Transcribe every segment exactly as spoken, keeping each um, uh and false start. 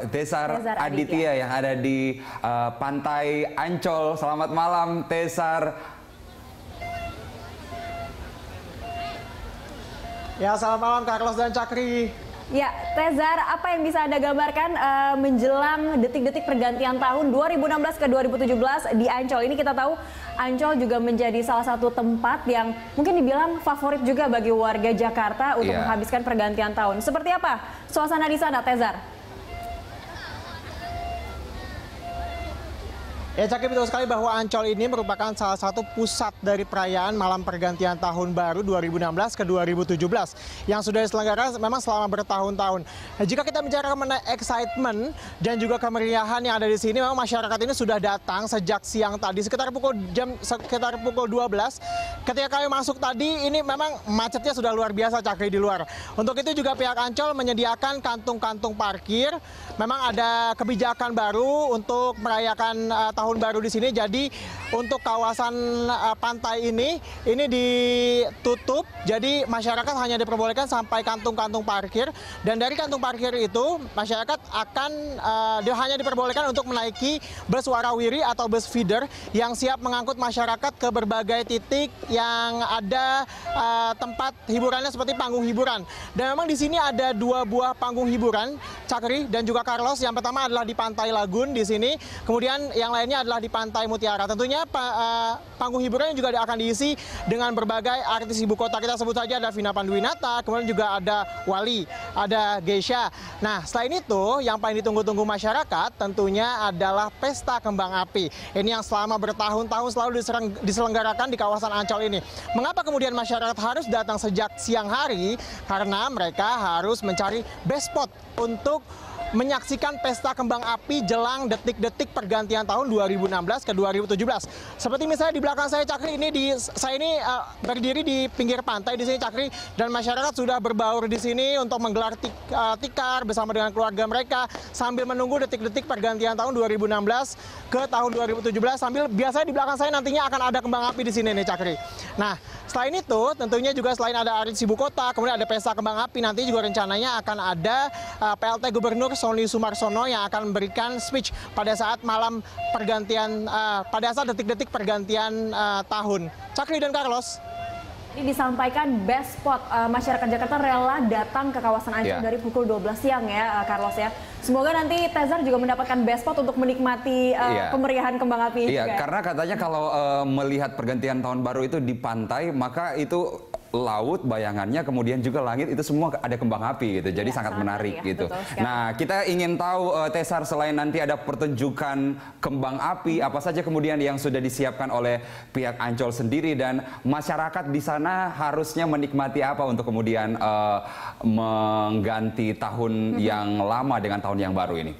Tesar, Tesar Aditya, Aditya yang ada di uh, Pantai Ancol. Selamat malam, Tesar. Ya, selamat malam Carlos dan Cakri. Ya, Tesar, apa yang bisa Anda gambarkan uh, menjelang detik-detik pergantian tahun dua ribu enam belas ke dua ribu tujuh belas di Ancol ini? Kita tahu Ancol juga menjadi salah satu tempat yang mungkin dibilang favorit juga bagi warga Jakarta untuk yeah. menghabiskan pergantian tahun. Seperti apa suasana di sana, Tesar? Ya, Cakri, betul sekali bahwa Ancol ini merupakan salah satu pusat dari perayaan malam pergantian tahun baru dua ribu enam belas ke dua ribu tujuh belas yang sudah diselenggarakan memang selama bertahun-tahun. Nah, jika kita bicara mengenai excitement dan juga kemeriahan yang ada di sini, memang masyarakat ini sudah datang sejak siang tadi sekitar pukul jam sekitar pukul dua belas. Ketika kami masuk tadi, ini memang macetnya sudah luar biasa, Cakri, di luar. Untuk itu juga pihak Ancol menyediakan kantung-kantung parkir. Memang ada kebijakan baru untuk merayakan uh, tahun baru di sini. Jadi untuk kawasan uh, pantai ini ini ditutup. Jadi masyarakat hanya diperbolehkan sampai kantung-kantung parkir, dan dari kantung parkir itu masyarakat akan uh, dia hanya diperbolehkan untuk menaiki bus warawiri atau bus feeder yang siap mengangkut masyarakat ke berbagai titik yang ada uh, tempat hiburannya seperti panggung hiburan. Dan memang di sini ada dua buah panggung hiburan, Cakri dan juga Carlos. Yang pertama adalah di Pantai Lagun di sini, kemudian yang lainnya adalah di Pantai Mutiara. Tentunya uh, panggung hiburan juga akan diisi dengan berbagai artis ibu kota. Kita sebut saja ada Vina Panduwinata, kemudian juga ada Wali, ada Geisha. Nah, selain itu yang paling ditunggu-tunggu masyarakat tentunya adalah Pesta Kembang Api. Ini yang selama bertahun-tahun selalu diselenggarakan di kawasan Ancol ini. Mengapa kemudian masyarakat harus datang sejak siang hari? Karena mereka harus mencari best spot untuk menyaksikan Pesta Kembang Api jelang detik-detik pergantian tahun dua ribu enam belas ke dua ribu tujuh belas. Seperti misalnya di belakang saya, Cakri, ini di saya ini uh, berdiri di pinggir pantai di sini, Cakri, dan masyarakat sudah berbaur di sini untuk menggelar tik, uh, tikar bersama dengan keluarga mereka sambil menunggu detik-detik pergantian tahun dua ribu enam belas ke tahun dua ribu tujuh belas, sambil biasanya di belakang saya nantinya akan ada kembang api di sini nih, Cakri. Nah, selain itu tentunya juga selain ada artis ibu kota, kemudian ada Pesta Kembang Api, nanti juga rencananya akan ada uh, P L T Gubernur Sony Sumarsono yang akan memberikan speech pada saat malam pergantian, uh, pada saat detik-detik pergantian uh, tahun. Cakri dan Carlos. Ini disampaikan best spot, uh, masyarakat Jakarta rela datang ke kawasan Ancol yeah. dari pukul dua belas siang ya, uh, Carlos ya. Semoga nanti Tesar juga mendapatkan best spot untuk menikmati uh, yeah. kemeriahan kembang api. Iya, juga. Karena katanya kalau uh, melihat pergantian tahun baru itu di pantai, maka itu laut bayangannya, kemudian juga langit, itu semua ada kembang api gitu. Jadi ya, sangat menarik ya, gitu. Nah, kita ingin tahu uh, Tesar, selain nanti ada pertunjukan kembang api, apa saja kemudian yang sudah disiapkan oleh pihak Ancol sendiri, dan masyarakat di sana harusnya menikmati apa untuk kemudian uh, mengganti tahun mm-hmm. yang lama dengan tahun yang baru ini?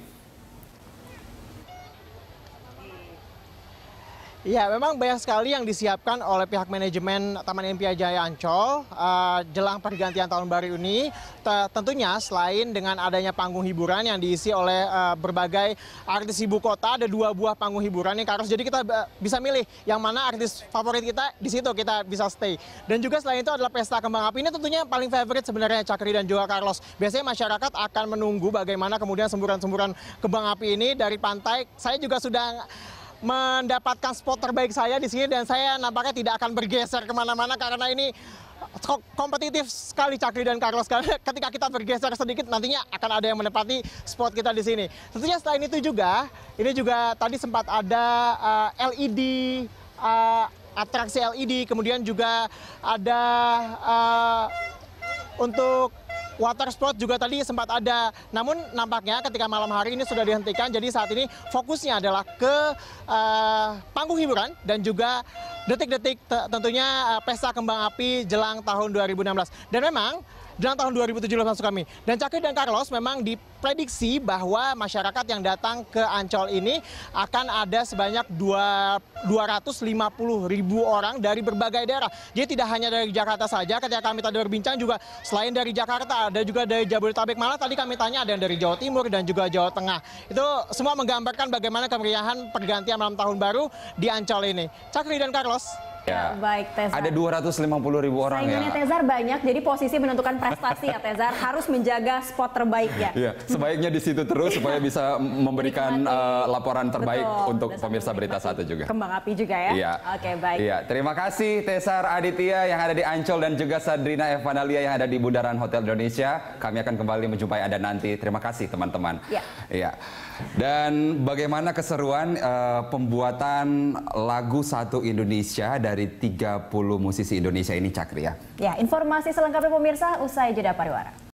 Ya, memang banyak sekali yang disiapkan oleh pihak manajemen Taman Impian Jaya Ancol uh, jelang pergantian tahun baru ini. Tentunya selain dengan adanya panggung hiburan yang diisi oleh uh, berbagai artis ibu kota, ada dua buah panggung hiburan nih, Carlos. Jadi kita uh, bisa milih yang mana artis favorit kita, di situ kita bisa stay. Dan juga selain itu adalah Pesta Kembang Api. Ini tentunya yang paling favorite sebenarnya, Cakri dan juga Carlos. Biasanya masyarakat akan menunggu bagaimana kemudian semburan-semburan kembang api ini dari pantai. Saya juga sudah mendapatkan spot terbaik saya di sini, dan saya nampaknya tidak akan bergeser kemana-mana karena ini kompetitif sekali, Cakri dan Carlos. Karena ketika kita bergeser sedikit nantinya akan ada yang menempati spot kita di sini. Tentunya selain itu juga, ini juga tadi sempat ada uh, L E D, uh, atraksi L E D, kemudian juga ada uh, untuk water sport juga tadi sempat ada. Namun nampaknya ketika malam hari ini sudah dihentikan. Jadi saat ini fokusnya adalah ke uh, panggung hiburan dan juga detik-detik tentunya uh, Pesta Kembang Api jelang tahun dua ribu enam belas. Dan memang jelang tahun dua ribu tujuh belas maksud kami. Dan Cakri dan Carlos, memang diprediksi bahwa masyarakat yang datang ke Ancol ini akan ada sebanyak dua ratus lima puluh ribu orang dari berbagai daerah. Jadi tidak hanya dari Jakarta saja. Ketika kami tadi berbincang juga selain dari Jakarta, ada juga dari Jabodetabek. Malah tadi kami tanya ada yang dari Jawa Timur dan juga Jawa Tengah. Itu semua menggambarkan bagaimana kemeriahan pergantian malam tahun baru di Ancol ini. Cakri dan Carlos. Ya, baik Tezar. Ada dua ratus lima puluh ribu orang ya. Saingannya Tezar banyak, jadi posisi menentukan prestasi ya Tezar harus menjaga spot terbaiknya. Iya, sebaiknya di situ terus supaya bisa memberikan uh, laporan terbaik Betul. untuk pemirsa Berita Satu juga. Kembang api juga ya. Iya. Oke, baik. Iya, terima kasih Tesar Aditya yang ada di Ancol dan juga Sadrina Evanalia yang ada di Bundaran Hotel Indonesia. Kami akan kembali menjumpai Anda nanti. Terima kasih teman-teman. Iya. Iya. Dan bagaimana keseruan uh, pembuatan lagu Satu Indonesia dari tiga puluh musisi Indonesia ini, Cakri ya? Ya, informasi selengkapnya pemirsa usai jeda pariwara.